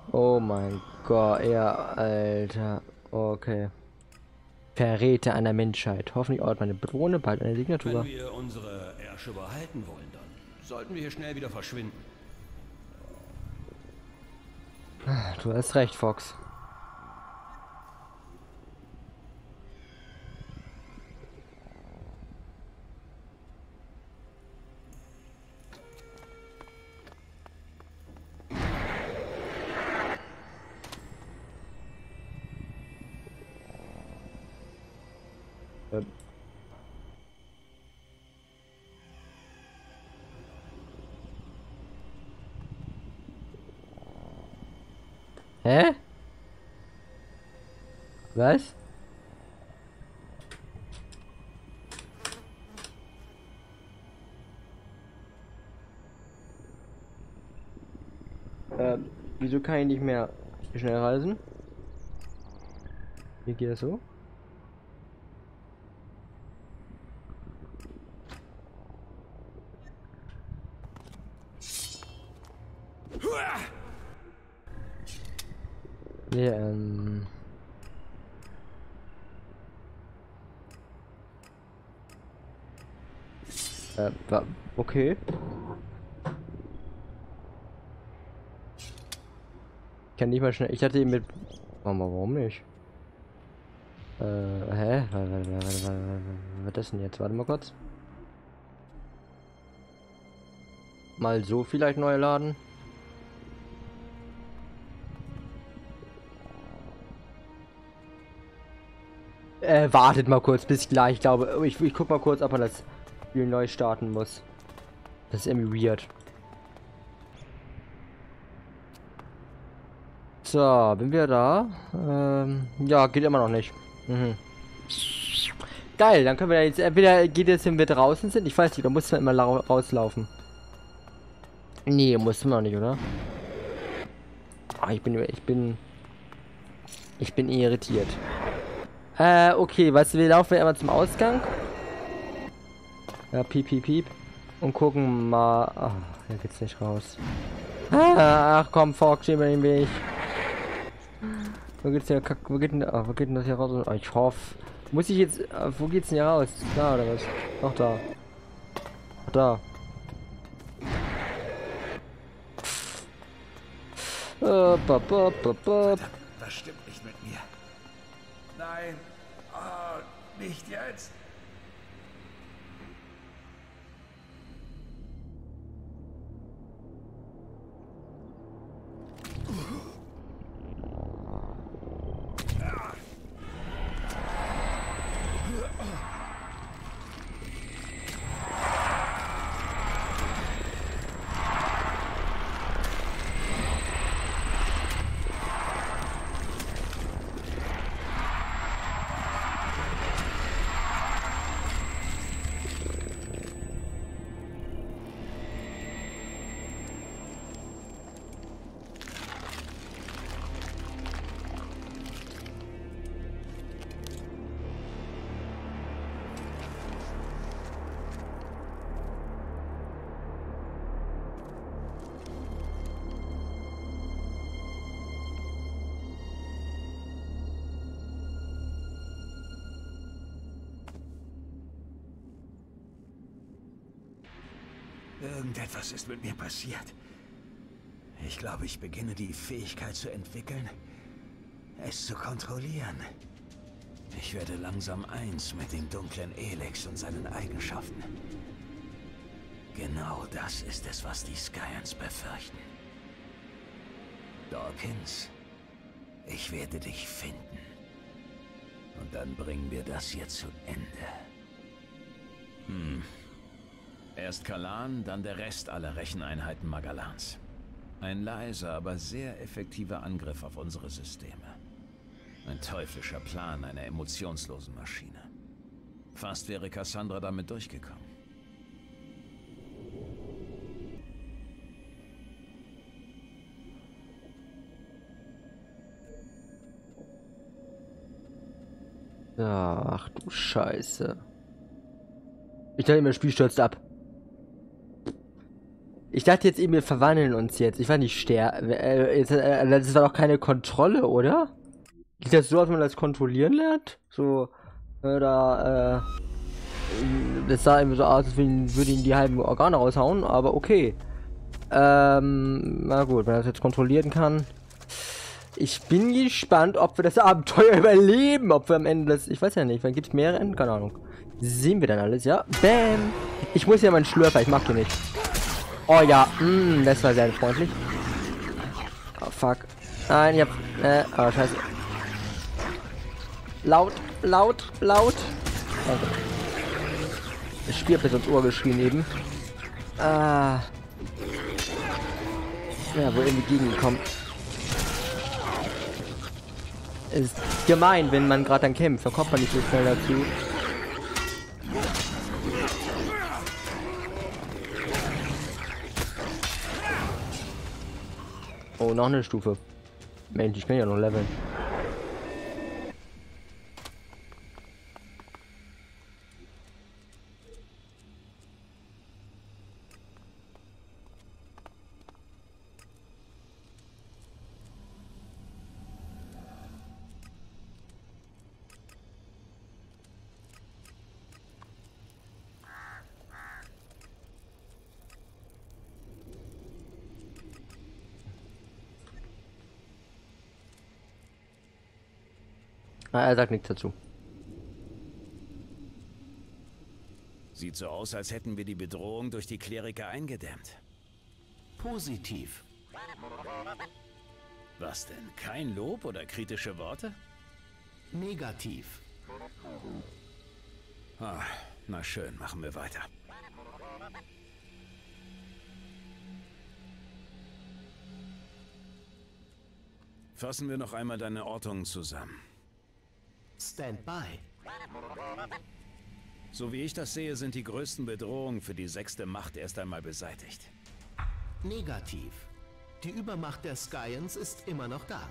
Oh mein Gott, ja, Alter. Okay. Verräter einer Menschheit. Hoffentlich ordnet meine Drohne bald eine Wenn Signatur. wir unsere Ärsche behalten wollen, dann sollten wir hier schnell wieder verschwinden. Du hast recht, Fox. Ähm. Hä? Was? Wieso kann ich nicht mehr schnell reisen? Wie geht das so? Nee, okay. Ich kann nicht mal schnell. Ich hatte ihn mit. Warum nicht? Hä? Was ist denn jetzt? Warte mal kurz. Mal so vielleicht neu laden. Wartet mal kurz, bis gleich. Ich glaube, ich guck mal kurz, ob man das Spiel neu starten muss. Das ist irgendwie weird. So, bin wir da? Ja, geht immer noch nicht. Mhm. Geil, dann können wir jetzt entweder geht es, wenn wir draußen sind. Ich weiß nicht, da muss man immer rauslaufen. Nee, muss man nicht, oder? Ah, ich bin irritiert. Okay, weißt du, wir laufen einmal zum Ausgang. Ja, piep, piep, piep. Und gucken mal. Ach, hier geht's nicht raus. Ach komm, Fox, steh mir den Weg. Wo geht's denn, wo geht denn das hier raus? Oh, ich hoffe. Muss ich jetzt. Wo geht's denn hier raus? Da oder was? Noch da. Ach, da. Das stimmt nicht mit mir. Nein. Oh, nicht jetzt. Irgendetwas ist mit mir passiert. Ich glaube, ich beginne die Fähigkeit zu entwickeln, es zu kontrollieren. Ich werde langsam eins mit dem dunklen Elex und seinen Eigenschaften. Genau das ist es, was die Skyans befürchten. Dawkins, ich werde dich finden. Und dann bringen wir das hier zu Ende. Erst Kalan, dann der Rest aller Recheneinheiten Magallans. Ein leiser, aber sehr effektiver Angriff auf unsere Systeme. Ein teuflischer Plan einer emotionslosen Maschine. Fast wäre Cassandra damit durchgekommen. Ach du Scheiße. Ich dachte immer, das Spiel stürzt ab. Ich dachte jetzt eben, wir verwandeln uns jetzt. Ich war nicht das war doch keine Kontrolle, oder? Sieht das so aus, wenn man das kontrollieren lernt? So, das sah eben so aus, als würde ihn die halben Organe raushauen, aber okay. Na gut, wenn er das jetzt kontrollieren kann. Ich bin gespannt, ob wir das Abenteuer überleben, ob wir am Ende das... Ich weiß ja nicht, wann gibt es mehrere Enden? Keine Ahnung. Sehen wir dann alles, ja? Bam! Ich muss ja meinen Schlürfer, ich mach den nicht. Oh ja, das war sehr freundlich. Oh fuck. Nein, ich hab... oh scheiße. Laut. Okay. Das Spiel hat mir ins Ohr geschrien eben. Ja, wo irgendwie gegengekommen. Ist gemein, wenn man gerade dann kämpft. Da kommt man nicht so schnell dazu. Oh, noch eine Stufe. Mensch, ich kann ja noch leveln. Er sagt nichts dazu. Sieht so aus, als hätten wir die Bedrohung durch die Kleriker eingedämmt. Positiv. Was denn? Kein Lob oder kritische Worte? Negativ. Ah, na schön, machen wir weiter. Fassen wir noch einmal deine Ortungen zusammen. Standby. So wie ich das sehe, sind die größten Bedrohungen für die 6. Macht erst einmal beseitigt. Negativ. Die Übermacht der Skyans ist immer noch da.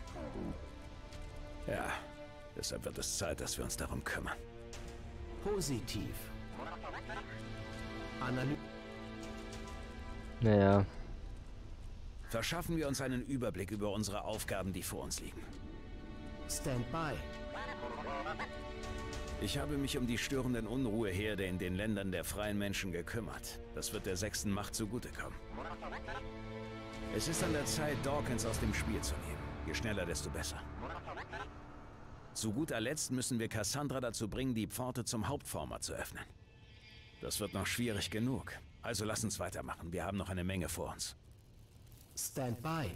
Ja, deshalb wird es Zeit, dass wir uns darum kümmern. Positiv. Naja. Verschaffen wir uns einen Überblick über unsere Aufgaben, die vor uns liegen. Standby. Ich habe mich um die störenden Unruheherde in den Ländern der freien Menschen gekümmert. Das wird der 6. Macht zugutekommen. Es ist an der Zeit, Dawkins aus dem Spiel zu nehmen. Je schneller, desto besser. Zu guter Letzt müssen wir Cassandra dazu bringen, die Pforte zum Hauptformer zu öffnen. Das wird noch schwierig genug. Also lass uns weitermachen. Wir haben noch eine Menge vor uns. Standby.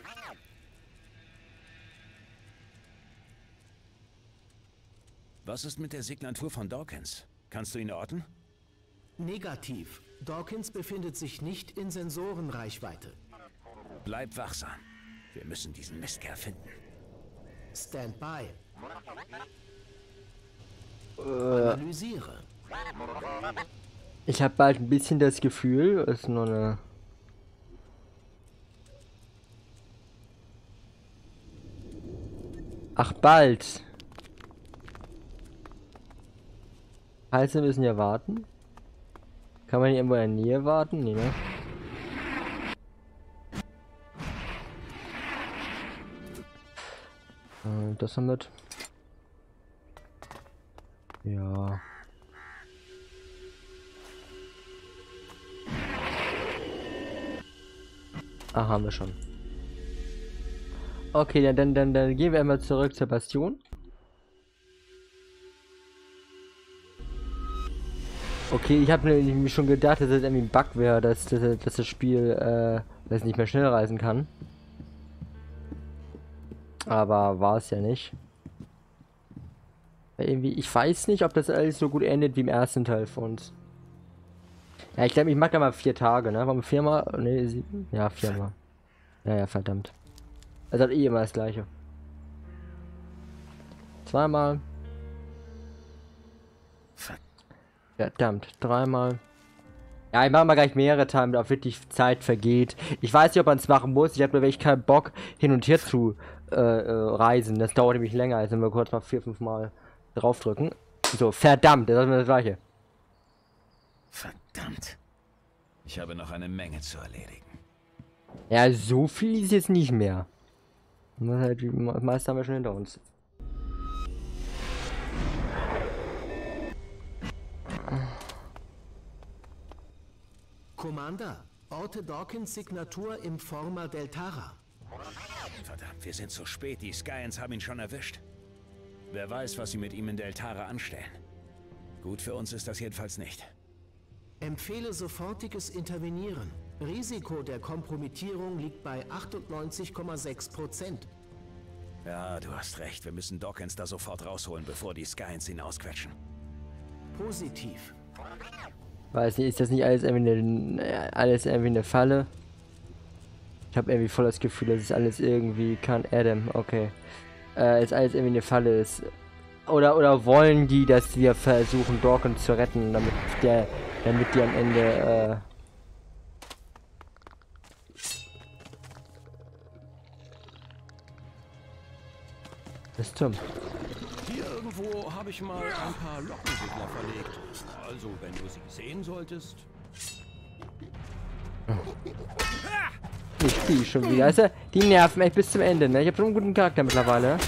Was ist mit der Signatur von Dawkins? Kannst du ihn orten? Negativ. Dawkins befindet sich nicht in Sensorenreichweite. Bleib wachsam. Wir müssen diesen Mistkerl finden. Standby. Analysiere. Ich habe bald ein bisschen das Gefühl, es ist nur eine... Ach, bald. Heißt, wir müssen ja warten? Kann man hier irgendwo in der Nähe warten? Nee, ne? Das damit. Ja. Ah, haben wir schon. Okay, dann gehen wir einmal zurück zur Bastion. Okay, ich habe mir schon gedacht, dass es irgendwie ein Bug wäre, dass das Spiel das nicht mehr schnell reisen kann. Aber war es ja nicht. Weil irgendwie, ich weiß nicht, ob das alles so gut endet wie im ersten Teil von uns. Ja, ich glaube, ich mag da mal 4 Tage, ne? Warum 4-mal? Ne, 7? Ja, 4-mal. Ja, verdammt. Also hat eh immer das gleiche. 2-mal. Verdammt, 3-mal. Ja, ich mache mal gleich mehrere Teile, damit auch wirklich Zeit vergeht. Ich weiß nicht, ob man es machen muss. Ich habe nur wirklich keinen Bock, hin und her zu reisen. Das dauert nämlich länger, als wenn wir kurz mal 4-5 Mal draufdrücken. So, verdammt, das ist mir das gleiche. Verdammt. Ich habe noch eine Menge zu erledigen. Ja, so viel ist jetzt nicht mehr. Halt, die meisten haben wir schon hinter uns. Commander, orte Dawkins Signatur im Forma Deltara. Verdammt, wir sind zu spät. Die Skyans haben ihn schon erwischt. Wer weiß, was sie mit ihm in Deltara anstellen. Gut für uns ist das jedenfalls nicht. Empfehle sofortiges Intervenieren. Risiko der Kompromittierung liegt bei 98,6%. Ja, du hast recht. Wir müssen Dawkins da sofort rausholen, bevor die Skyans ihn ausquetschen. Positiv. Weiß nicht, ist das nicht alles irgendwie eine Falle? Ich habe irgendwie voll das Gefühl, dass es alles irgendwie kann. Adam, okay. Ist alles irgendwie eine Falle ist. Oder wollen die, dass wir versuchen, Dawkins zu retten, damit die am Ende, Das ist dumm. Hier irgendwo habe ich mal ein paar Lockenwickler verlegt. Also, wenn du sie sehen solltest. Ich spiele schon wieder. Also, die nerven echt bis zum Ende, ne? Ich habe schon einen guten Charakter mittlerweile.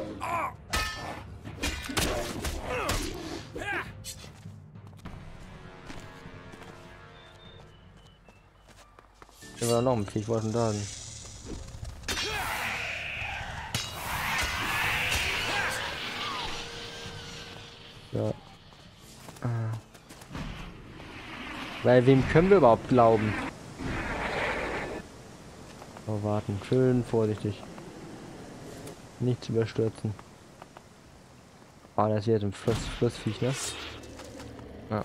Da war noch ein Viech, was denn da? Ja. Weil wem können wir überhaupt glauben? Oh, warten. Schön vorsichtig. Nicht zu überstürzen. Ah, das ist jetzt ein Flussviech, ne? Ja.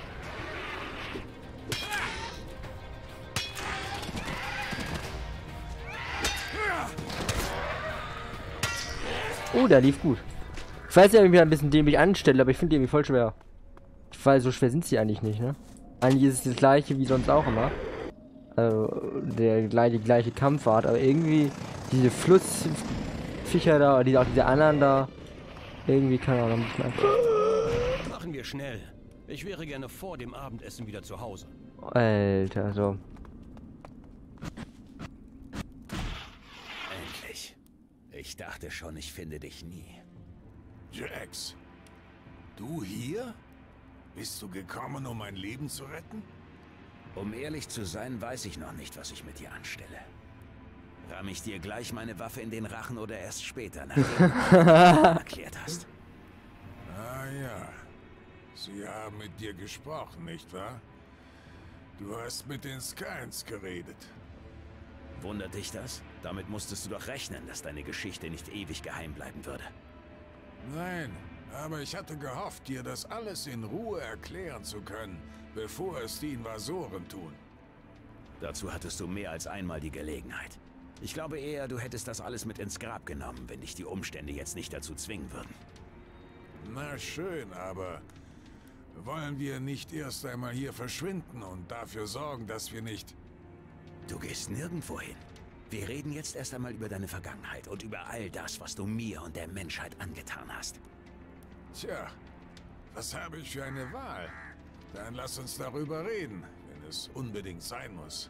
Oh, der lief gut. Ich weiß ja, irgendwie ein bisschen dämlich anstelle, aber ich finde die irgendwie voll schwer. Weil so schwer sind sie eigentlich nicht, ne? Eigentlich ist es das gleiche wie sonst auch immer. Also, die gleiche Kampfart, aber irgendwie diese Flussviecher da, oder auch diese anderen da, irgendwie kann auch noch ein bisschen einfach. Machen wir schnell. Ich wäre gerne vor dem Abendessen wieder zu Hause. Alter, so. Endlich. Ich dachte schon, ich finde dich nie. Jax, du hier? Bist du gekommen, um mein Leben zu retten? Um ehrlich zu sein, weiß ich noch nicht, was ich mit dir anstelle. Ramm ich dir gleich meine Waffe in den Rachen oder erst später, nachdem du erklärt hast? Ah ja. Sie haben mit dir gesprochen, nicht wahr? Du hast mit den Skyans geredet. Wundert dich das? Damit musstest du doch rechnen, dass deine Geschichte nicht ewig geheim bleiben würde. Nein, aber ich hatte gehofft, dir das alles in Ruhe erklären zu können, bevor es die Invasoren tun. Dazu hattest du mehr als einmal die Gelegenheit. Ich glaube eher, du hättest das alles mit ins Grab genommen, wenn dich die Umstände jetzt nicht dazu zwingen würden. Na schön, aber wollen wir nicht erst einmal hier verschwinden und dafür sorgen, dass wir nicht... Du gehst nirgendwo hin. Wir reden jetzt erst einmal über deine Vergangenheit und über all das, was du mir und der Menschheit angetan hast. Tja, was habe ich für eine Wahl? Dann lass uns darüber reden, wenn es unbedingt sein muss.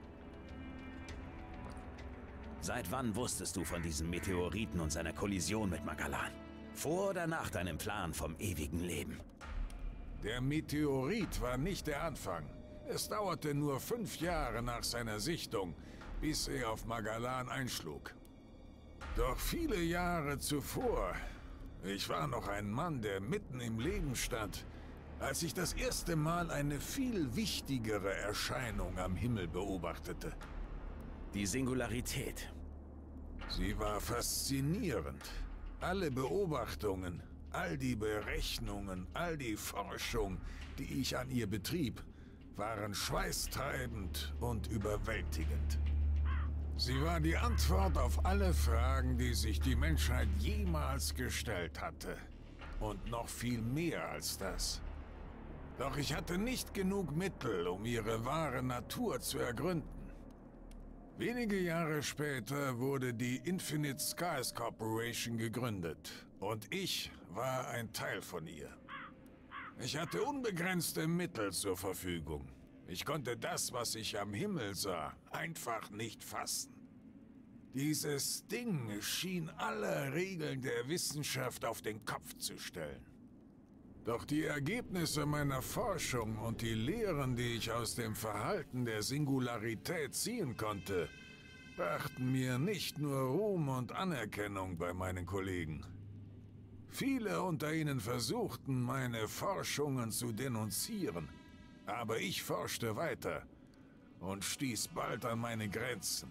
Seit wann wusstest du von diesem Meteoriten und seiner Kollision mit Magalan? Vor oder nach deinem Plan vom ewigen Leben? Der Meteorit war nicht der Anfang. Es dauerte nur 5 Jahre nach seiner Sichtung, bis er auf Magalan einschlug. Doch viele Jahre zuvor, ich war noch ein Mann, der mitten im Leben stand, als ich das erste Mal eine viel wichtigere Erscheinung am Himmel beobachtete. Die Singularität. Sie war faszinierend. Alle Beobachtungen, all die Berechnungen, all die Forschung, die ich an ihr betrieb, waren schweißtreibend und überwältigend. Sie war die Antwort auf alle Fragen, die sich die Menschheit jemals gestellt hatte. Und noch viel mehr als das. Doch ich hatte nicht genug Mittel, um ihre wahre Natur zu ergründen. Wenige Jahre später wurde die Infinite Skies Corporation gegründet. Und ich war ein Teil von ihr. Ich hatte unbegrenzte Mittel zur Verfügung. Ich konnte das, was ich am Himmel sah, einfach nicht fassen. Dieses Ding schien alle Regeln der Wissenschaft auf den Kopf zu stellen. Doch die Ergebnisse meiner Forschung und die Lehren, die ich aus dem Verhalten der Singularität ziehen konnte, brachten mir nicht nur Ruhm und Anerkennung bei meinen Kollegen. Viele unter ihnen versuchten, meine Forschungen zu denunzieren, aber ich forschte weiter und stieß bald an meine Grenzen.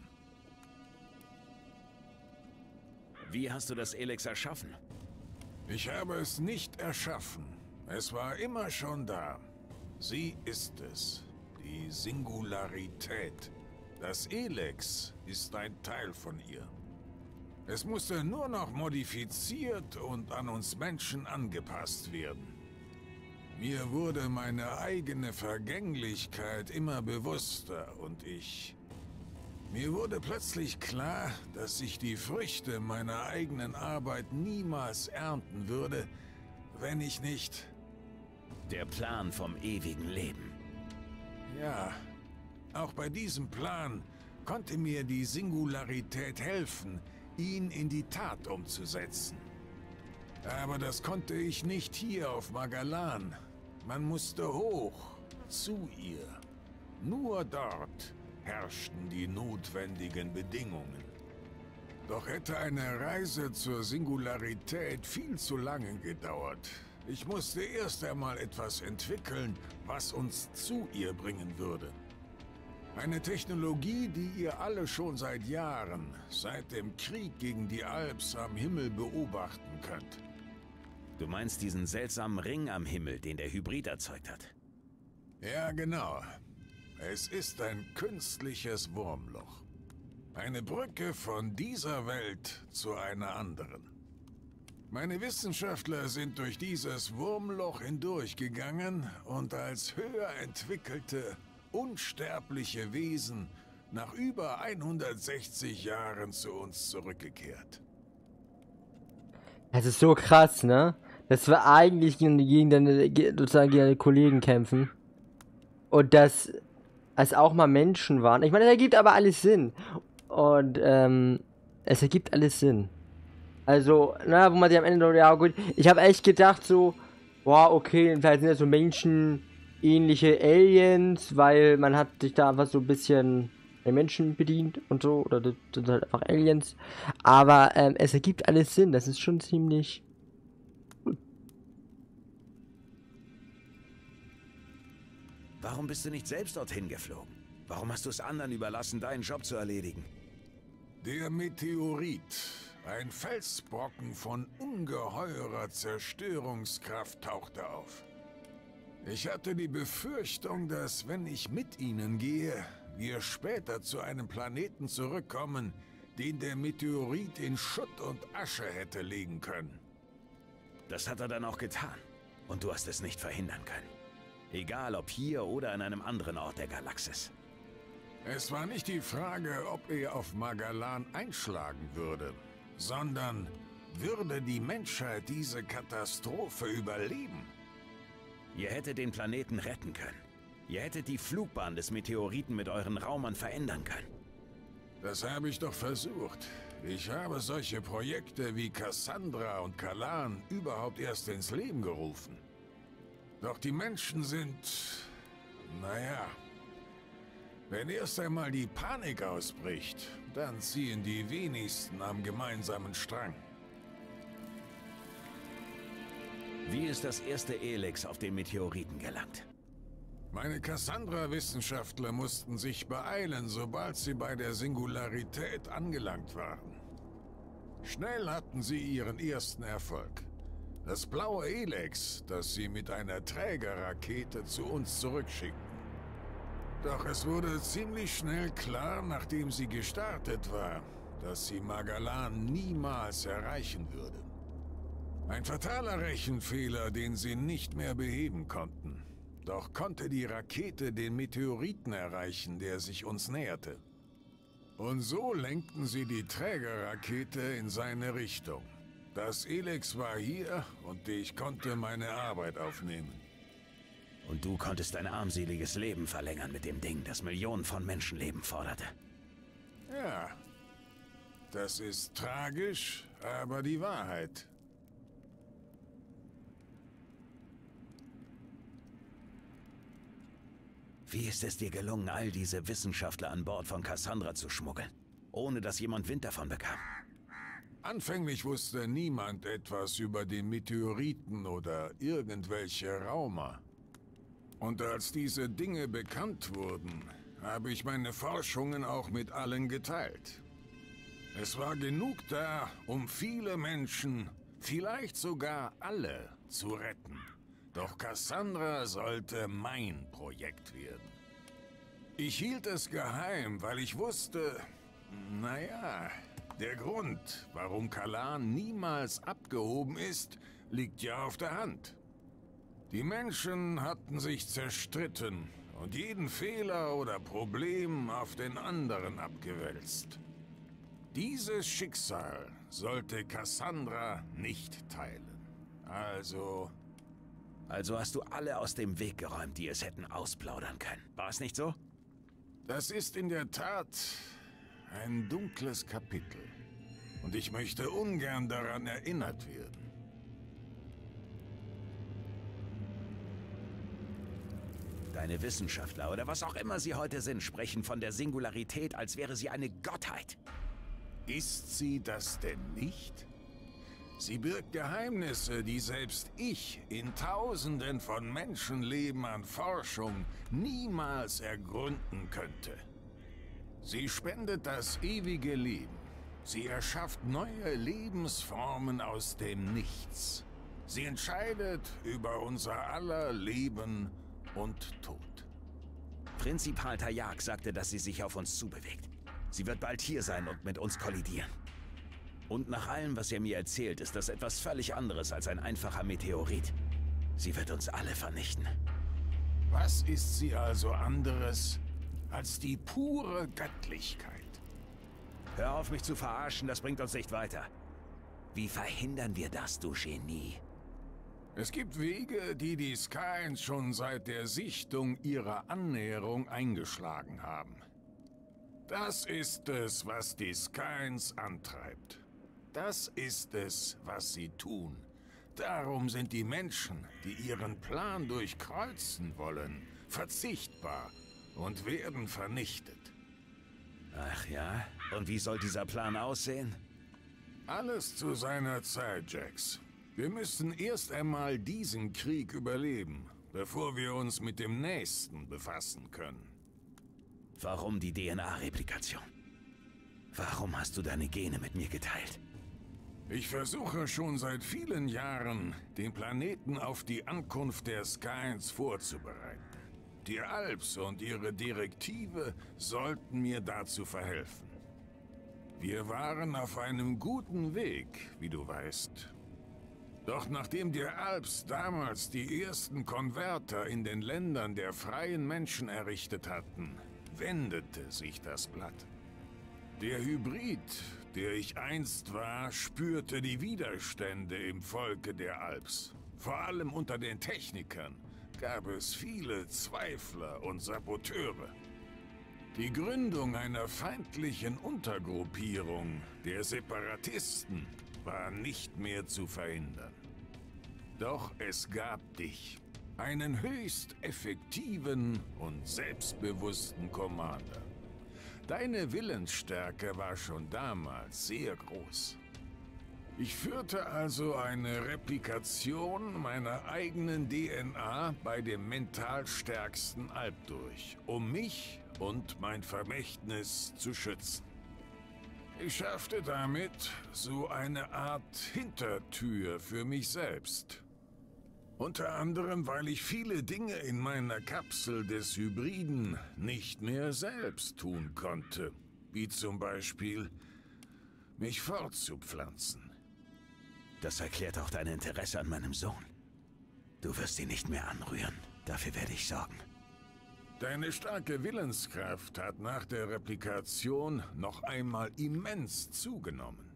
Wie hast du das Elex erschaffen? Ich habe es nicht erschaffen. Es war immer schon da. Sie ist es. Die Singularität. Das Elex ist ein Teil von ihr. Es musste nur noch modifiziert und an uns Menschen angepasst werden. Mir wurde meine eigene Vergänglichkeit immer bewusster und mir wurde plötzlich klar, dass ich die Früchte meiner eigenen Arbeit niemals ernten würde, wenn ich nicht... Der Plan vom ewigen Leben. Ja, auch bei diesem Plan konnte mir die Singularität helfen, ihn in die Tat umzusetzen. Aber das konnte ich nicht hier auf Magalan. Man musste hoch, zu ihr. Nur dort herrschten die notwendigen Bedingungen. Doch hätte eine Reise zur Singularität viel zu lange gedauert. Ich musste erst einmal etwas entwickeln, was uns zu ihr bringen würde. Eine Technologie, die ihr alle schon seit Jahren, seit dem Krieg gegen die Alps am Himmel beobachten könnt. Du meinst diesen seltsamen Ring am Himmel, den der Hybrid erzeugt hat? Ja, genau. Es ist ein künstliches Wurmloch. Eine Brücke von dieser Welt zu einer anderen. Meine Wissenschaftler sind durch dieses Wurmloch hindurchgegangen und als höher entwickelte, unsterbliche Wesen nach über 160 Jahren zu uns zurückgekehrt. Das ist so krass, ne? Dass wir eigentlich gegen deine Kollegen kämpfen. Und dass es auch mal Menschen waren. Ich meine, es ergibt aber alles Sinn. Und, es ergibt alles Sinn. Also, na, wo man sich am Ende, ja gut, ich habe echt gedacht so, wow, okay, vielleicht sind das so menschenähnliche Aliens, weil man hat sich da einfach so ein bisschen Menschen bedient und so, oder das sind halt einfach Aliens. Aber es ergibt alles Sinn, das ist schon ziemlich... Warum bist du nicht selbst dorthin geflogen? Warum hast du es anderen überlassen, deinen Job zu erledigen? Der Meteorit, ein Felsbrocken von ungeheurer Zerstörungskraft, tauchte auf. Ich hatte die Befürchtung, dass wenn ich mit ihnen gehe, wir später zu einem Planeten zurückkommen, den der Meteorit in Schutt und Asche hätte legen können. Das hat er dann auch getan. Und du hast es nicht verhindern können. Egal ob hier oder an einem anderen Ort der Galaxis. Es war nicht die Frage, ob er auf Magalan einschlagen würde, sondern würde die Menschheit diese Katastrophe überleben? Ihr hättet den Planeten retten können. Ihr hättet die Flugbahn des Meteoriten mit euren Raumern verändern können. Das habe ich doch versucht. Ich habe solche Projekte wie Cassandra und Kalan überhaupt erst ins Leben gerufen. Doch die Menschen sind... naja... Wenn erst einmal die Panik ausbricht, dann ziehen die wenigsten am gemeinsamen Strang. Wie ist das erste Elex auf den Meteoriten gelangt? Meine Cassandra-Wissenschaftler mussten sich beeilen, sobald sie bei der Singularität angelangt waren. Schnell hatten sie ihren ersten Erfolg. Das blaue Elex, das sie mit einer Trägerrakete zu uns zurückschickten. Doch es wurde ziemlich schnell klar, nachdem sie gestartet war, dass sie Magalan niemals erreichen würde. Ein fataler Rechenfehler, den sie nicht mehr beheben konnten. Doch konnte die Rakete den Meteoriten erreichen, der sich uns näherte. Und so lenkten sie die Trägerrakete in seine Richtung. Das Elex war hier und ich konnte meine Arbeit aufnehmen. Und du konntest dein armseliges Leben verlängern mit dem Ding, das Millionen von Menschenleben forderte. Ja, das ist tragisch, aber die Wahrheit. Wie ist es dir gelungen, all diese Wissenschaftler an Bord von Cassandra zu schmuggeln, ohne dass jemand Wind davon bekam? Anfänglich wusste niemand etwas über den Meteoriten oder irgendwelche Raumer. Und als diese Dinge bekannt wurden, habe ich meine Forschungen auch mit allen geteilt. Es war genug da, um viele Menschen, vielleicht sogar alle, zu retten. Doch Cassandra sollte mein Projekt werden. Ich hielt es geheim, weil ich wusste, naja, der Grund, warum Kalan niemals abgehoben ist, liegt ja auf der Hand. Die Menschen hatten sich zerstritten und jeden Fehler oder Problem auf den anderen abgewälzt. Dieses Schicksal sollte Cassandra nicht teilen. Also hast du alle aus dem Weg geräumt, die es hätten ausplaudern können. War es nicht so? das ist in der Tat ein dunkles Kapitel. Und ich möchte ungern daran erinnert werden. Deine Wissenschaftler oder was auch immer sie heute sind, sprechen von der Singularität, als wäre sie eine Gottheit. Ist sie das denn nicht? Sie birgt Geheimnisse, die selbst ich in Tausenden von Menschenleben an Forschung niemals ergründen könnte. Sie spendet das ewige Leben. Sie erschafft neue Lebensformen aus dem Nichts. Sie entscheidet über unser aller Leben und Tod. Prinzipal Tayak sagte, dass sie sich auf uns zubewegt. Sie wird bald hier sein und mit uns kollidieren. Und nach allem, was er mir erzählt, ist das etwas völlig anderes als ein einfacher Meteorit. Sie wird uns alle vernichten. Was ist sie also anderes als die pure Göttlichkeit? Hör auf, mich zu verarschen, das bringt uns nicht weiter. Wie verhindern wir das, du Genie? Es gibt Wege, die die Skyens schon seit der Sichtung ihrer Annäherung eingeschlagen haben. Das ist es, was die Skyens antreibt. Das ist es, was sie tun. Darum sind die Menschen, die ihren Plan durchkreuzen wollen, verzichtbar und werden vernichtet. Ach ja? Und wie soll dieser Plan aussehen? Alles zu seiner Zeit, Jax. Wir müssen erst einmal diesen Krieg überleben, bevor wir uns mit dem nächsten befassen können. Warum die DNA-Replikation? Warum hast du deine Gene mit mir geteilt? Ich versuche schon seit vielen Jahren, den Planeten auf die Ankunft der Skyens vorzubereiten. Die Alps und ihre Direktive sollten mir dazu verhelfen. Wir waren auf einem guten Weg, wie du weißt. Doch nachdem die Alps damals die ersten Konverter in den Ländern der freien Menschen errichtet hatten, wendete sich das Blatt. Der Hybrid, der ich einst war, spürte die Widerstände im Volke der Alps. Vor allem unter den Technikern gab es viele Zweifler und Saboteure. Die Gründung einer feindlichen Untergruppierung, der Separatisten, war nicht mehr zu verhindern. Doch es gab dich, einen höchst effektiven und selbstbewussten Commander. Deine Willensstärke war schon damals sehr groß. Ich führte also eine Replikation meiner eigenen DNA bei dem mental stärksten Alp durch, um mich und mein Vermächtnis zu schützen. Ich schaffte damit so eine Art Hintertür für mich selbst. Unter anderem, weil ich viele Dinge in meiner Kapsel des Hybriden nicht mehr selbst tun konnte, wie zum Beispiel mich fortzupflanzen. Das erklärt auch dein Interesse an meinem Sohn. Du wirst ihn nicht mehr anrühren. Dafür werde ich sorgen. Deine starke Willenskraft hat nach der Replikation noch einmal immens zugenommen.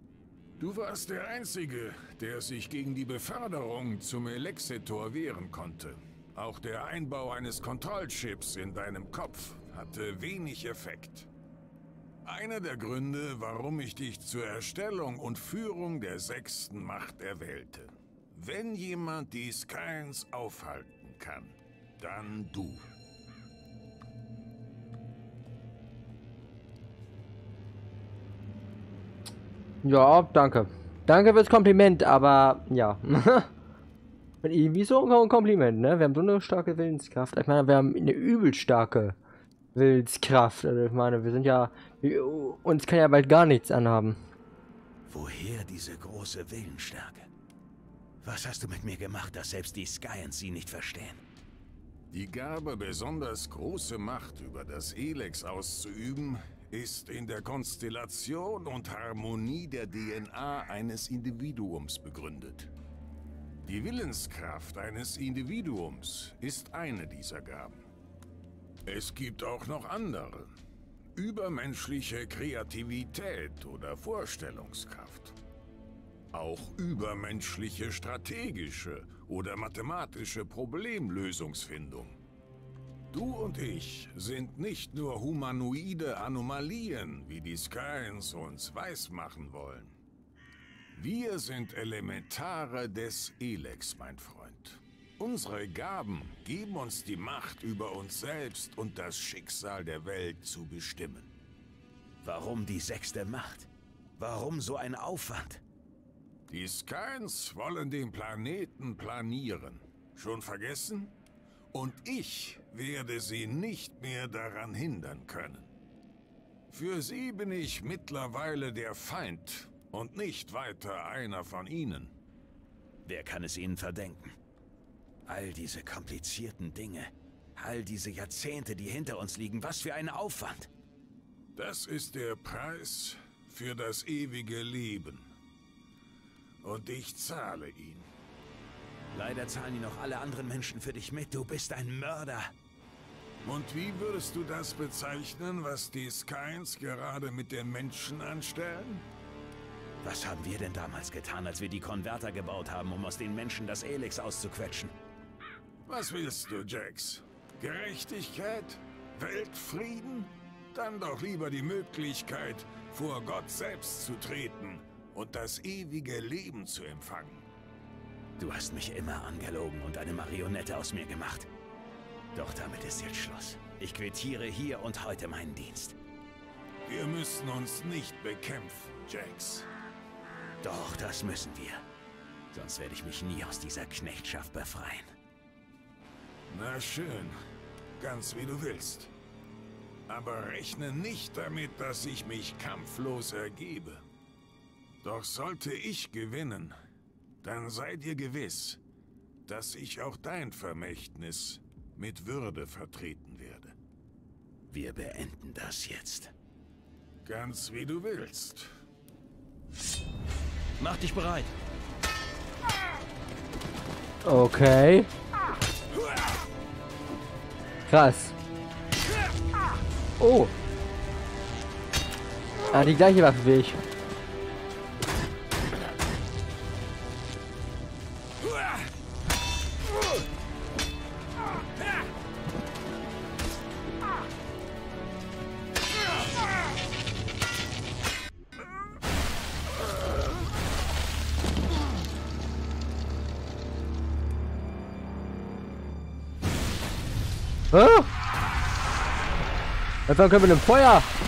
Du warst der Einzige, der sich gegen die Beförderung zum Elexetor wehren konnte. Auch der Einbau eines Kontrollchips in deinem Kopf hatte wenig Effekt. Einer der Gründe, warum ich dich zur Erstellung und Führung der 6. Macht erwählte. Wenn jemand die Skyens aufhalten kann, dann du. Ja, danke. Danke fürs Kompliment, aber ja. Irgendwie so ein Kompliment, ne? Wir haben so eine starke Willenskraft. Ich meine, wir haben eine übel starke Willenskraft. Also ich meine, wir sind ja... Uns kann ja bald gar nichts anhaben. Woher diese große Willensstärke? Was hast du mit mir gemacht, dass selbst die Skyens sie nicht verstehen? Die Gabe, besonders große Macht über das Elex auszuüben, ist in der Konstellation und Harmonie der DNA eines Individuums begründet. Die Willenskraft eines Individuums ist eine dieser Gaben. Es gibt auch noch andere. Übermenschliche Kreativität oder Vorstellungskraft. Auch übermenschliche strategische oder mathematische Problemlösungsfindung. Du und ich sind nicht nur humanoide Anomalien, wie die Skyens uns weismachen wollen. Wir sind Elementare des Elex, mein Freund. Unsere Gaben geben uns die Macht, über uns selbst und das Schicksal der Welt zu bestimmen. Warum die 6. Macht? Warum so ein Aufwand? Die Skyens wollen den Planeten planieren. Schon vergessen? Und ich werde sie nicht mehr daran hindern können. Für sie bin ich mittlerweile der Feind und nicht weiter einer von ihnen. Wer kann es ihnen verdenken? All diese komplizierten Dinge, all diese Jahrzehnte, die hinter uns liegen, was für ein Aufwand! Das ist der Preis für das ewige Leben. Und ich zahle ihn. Leider zahlen ihn noch alle anderen Menschen für dich mit. Du bist ein Mörder. Und wie würdest du das bezeichnen, was die Skyens gerade mit den Menschen anstellen? Was haben wir denn damals getan, als wir die Konverter gebaut haben, um aus den Menschen das Elex auszuquetschen? Was willst du, Jax? Gerechtigkeit? Weltfrieden? Dann doch lieber die Möglichkeit, vor Gott selbst zu treten und das ewige Leben zu empfangen. Du hast mich immer angelogen und eine Marionette aus mir gemacht. Doch damit ist jetzt Schluss. Ich quittiere hier und heute meinen Dienst. Wir müssen uns nicht bekämpfen, Jax. Doch, das müssen wir. Sonst werde ich mich nie aus dieser Knechtschaft befreien. Na schön. Ganz wie du willst. Aber rechne nicht damit, dass ich mich kampflos ergebe. Doch sollte ich gewinnen, dann sei dir gewiss, dass ich auch dein Vermächtnis mit Würde vertreten werde. Wir beenden das jetzt. Ganz wie du willst. Mach dich bereit. Okay. Krass. Oh. Ah, die gleiche Waffe wie ich. Ah! Einfach können wir mit dem Feuer